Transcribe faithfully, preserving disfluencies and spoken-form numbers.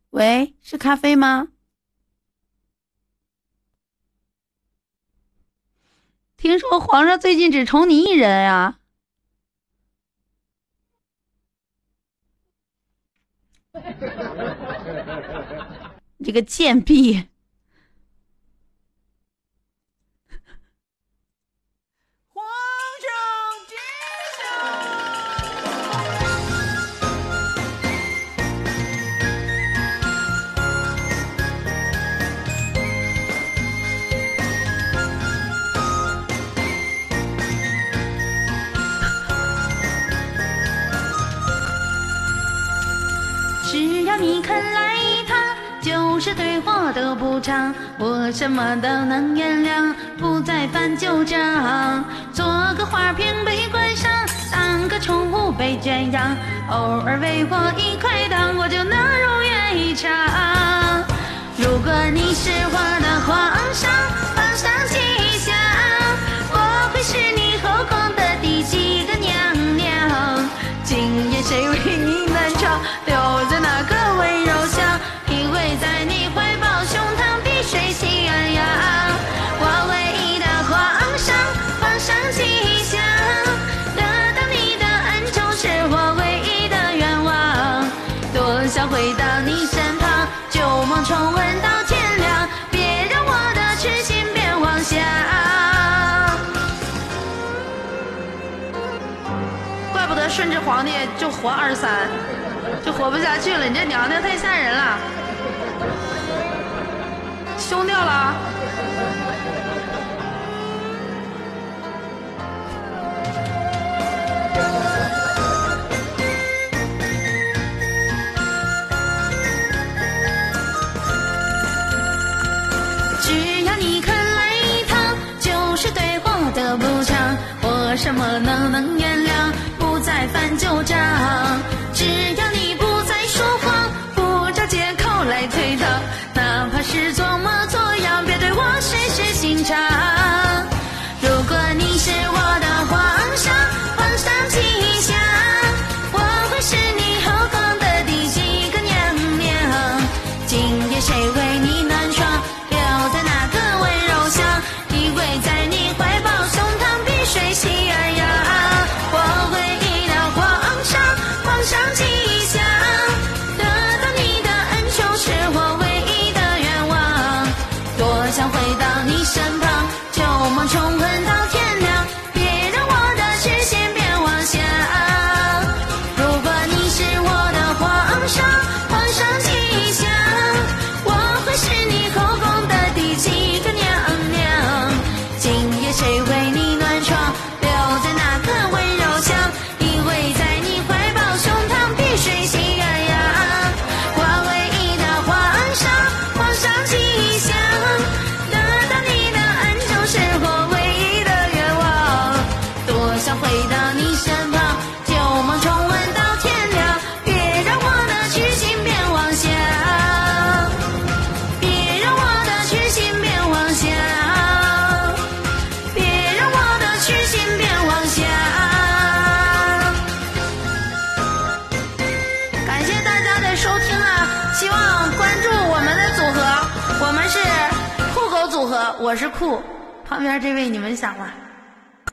喂，是咖啡吗？听说皇上最近只宠你一人呀、你这个贱婢！ 皇上陛下。 只要你肯来一趟，就是对我的补偿，我什么都能原谅，不再翻旧账。做个花瓶被关上，当个宠物被圈养，偶尔喂我一块糖，我就能如愿以偿。如果你是我的皇上，皇上吉祥，我会是你后宫的第几个娘娘。今夜谁为你暖床，留在那个温柔乡，依偎在你怀抱，胸膛比水喜洋洋。我唯一的皇上，皇上吉祥，得到你的恩宠是我唯一的愿望，多想回到你身旁，旧梦重温到天亮，别让我的痴心变妄想。怪不得顺治皇帝就活二十三，就活不下去了。你这娘娘太吓人了，凶掉了啊。只要你肯来一趟，就是对我的补偿，我什么都能原谅，不再翻旧账。只要你不再说谎，不找借口来推搪，哪怕是做模作样，别对我事事心肠。如果你是我的皇上，皇上吉祥，我会是你后宫的第几个娘娘。今夜谁为你暖床，留在那个温柔乡，依偎在你怀抱，胸膛比水喜洋洋。我唯一的皇上，皇上吉祥，得到你的恩宠是我唯一的愿望，多想回到你身旁，旧梦重温到天亮，别让我的痴心变妄想。如果你是我的皇上，皇上吉祥，我会是你后宫的第几个娘娘。今夜谁为你暖床，留在那个温柔乡，依偎在你怀抱，胸膛比水喜洋洋。我唯一的皇上，皇上吉祥，得到你的恩宠是我唯一的愿望，多想回到你身旁，旧梦重温到天亮，别让我的痴心变妄想，别让我的痴心变妄想，别让我的痴心变妄想。感谢大家的收听啊，希望关注我们的组合，我们是酷狗组合，我是酷，旁边这位你们想吗？